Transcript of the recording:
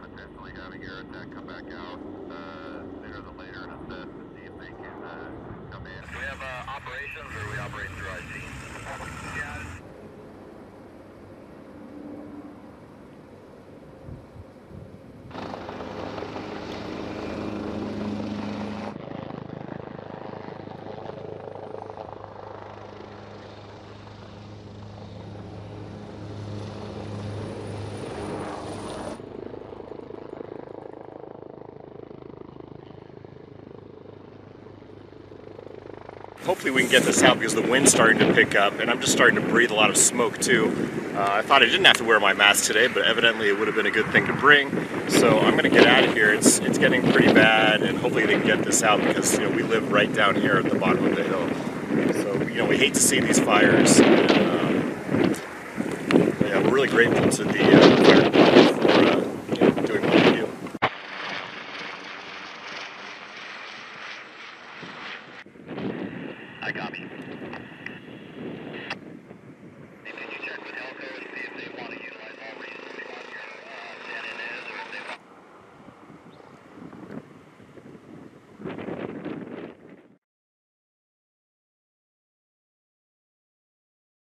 potentially having air attack come back out sooner than later and assess to see if they can come in. Do we have operations or are we operating through IC? Yeah. Hopefully we can get this out because the wind's starting to pick up and I'm just starting to breathe a lot of smoke too. I thought I didn't have to wear my mask today, but evidently it would have been a good thing to bring. So I'm gonna get out of here. It's getting pretty bad and hopefully they can get this out because we live right down here at the bottom of the hill. So we hate to see these fires. And, yeah, we're really grateful to the fire department for doing what they do. I copy.